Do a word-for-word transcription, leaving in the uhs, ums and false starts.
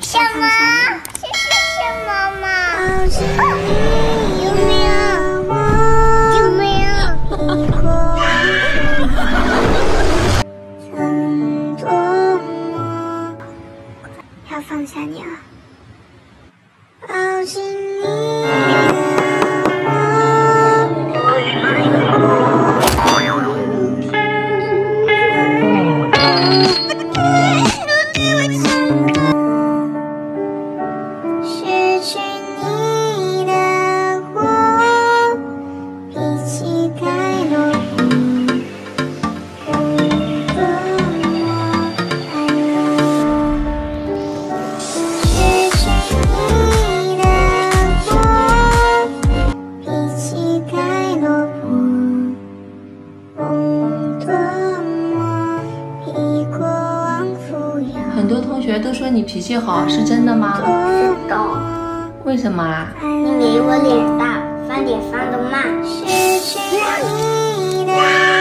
什么？这是什么嘛？有没有？有没有？曾多么要放下你了，抱紧你。 很多同学都说你脾气好，是真的吗？ 是的。 为什么啊？ 因为我脸大，翻脸翻得慢。失去你的